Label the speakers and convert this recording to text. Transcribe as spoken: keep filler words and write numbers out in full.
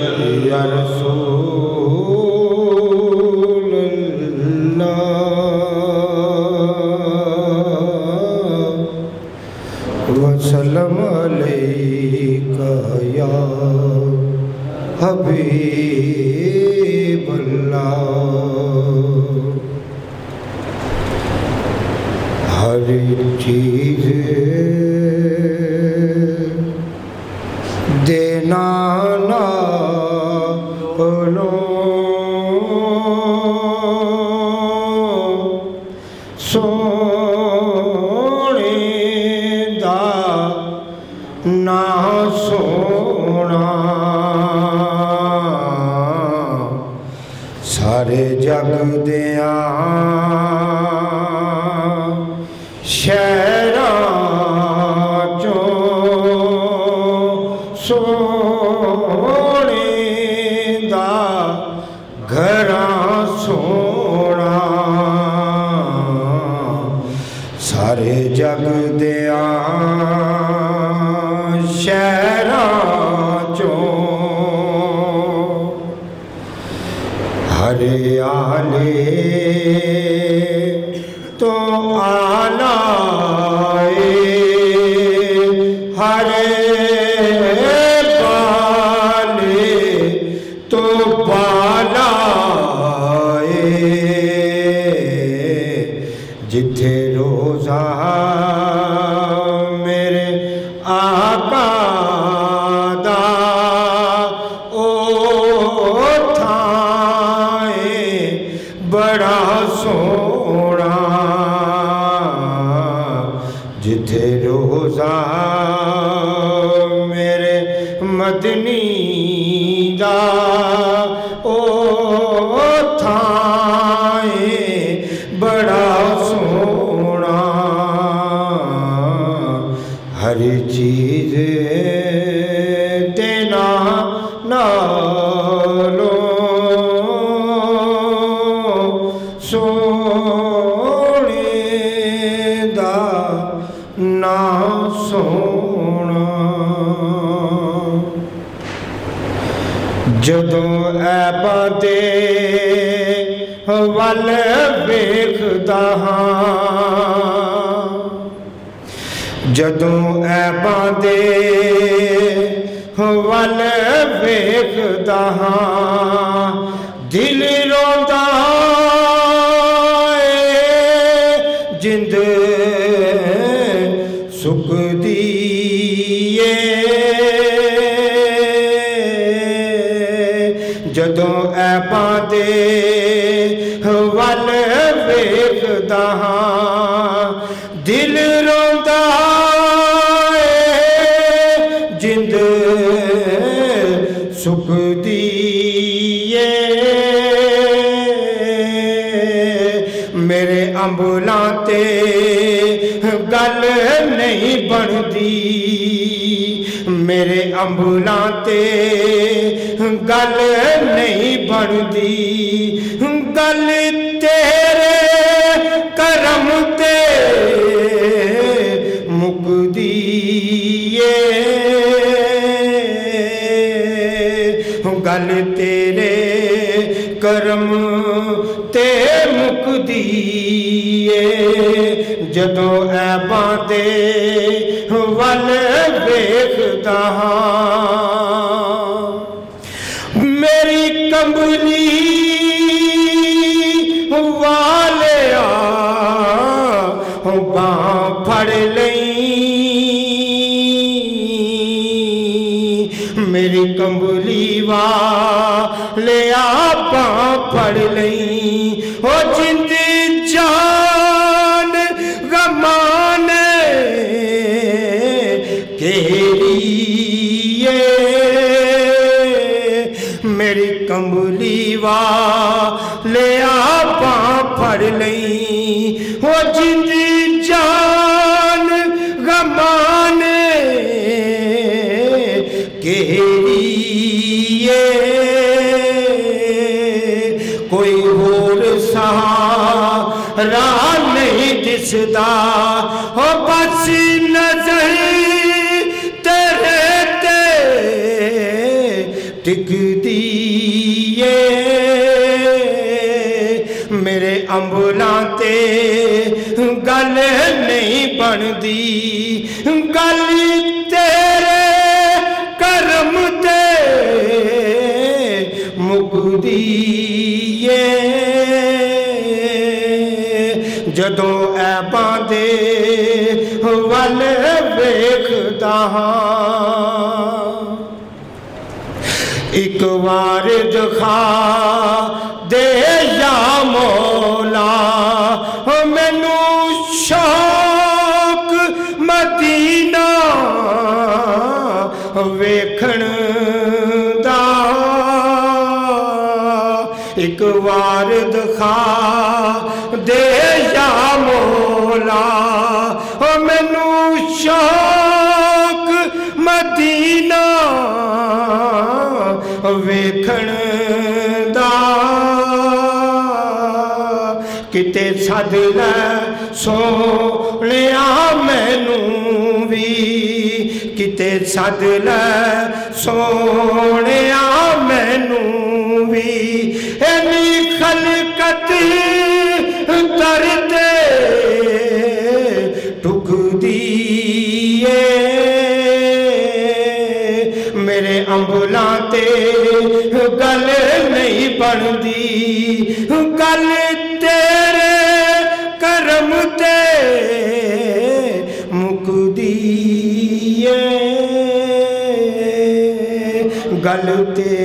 Speaker 1: या रसूल अल्लाह वसल्लम अलैका या हबीब अल्लाह। हर चीज़ देना ना बोलो सोने दा ना सोना सारे जग दिया शहरां चों सोने दा घरां सोना सारे जग दिया शहरां चों हरियाले तो आला हरे बाले तो बालाए जिथे रोजा मेरे आका दा ओ थाए बड़ा सोना जिथे रोजा मेरे मदनी दा ओ थाए बड़ा सोना हर चीज़ देना नालो सोने दा ना सोना जदों ऐबां दे वल वेखदा हां जदों ऐबां दे वल वेखदा हां दिल रोंदा जिंद सुकदी जदों ऐबां दे वल वेखदा हां दिल रोंदा जिंद सुकदी मेरे अंबुलां ते गल नहीं बनदी मेरे अंबुलां ते गल नहीं बनदी गल तेरे करम ते मुकदी गल तेरे करम ते मुकदी जदों ऐबां दे वल वेखदा हां मेरी कंबली वालिया बां फड़ लई मेरी कंबली वालिया बां फड़ लई ओ जिंद जान गमाने केरी मेरी कंबली वालिया बां फड़ लई ओ जिंद जान गमाने केरी कोई होर सहारा नहीं दिसदा हो बस नजर तेरे ते टिकदी ए मेरे अंबलां ते गल नहीं बनदी गल तेरे करम ते मुकदी ए जदों ऐबां दे वल वेखदा हां एक बार दिखा दे या मौला मैनू शौक मदीना वेखण दा एक बार दिखा दे या मौला मैनू शौक मदीना वेखण दा किते सद लै सोहणिया मैनू भी किते सद लै सोहणिया मैनू भी इन्नी खलकत दर्द टुकदी ए मेरे अंबलां ते गल नहीं बनदी गल तेरे करम ते मुकदी ए गल ते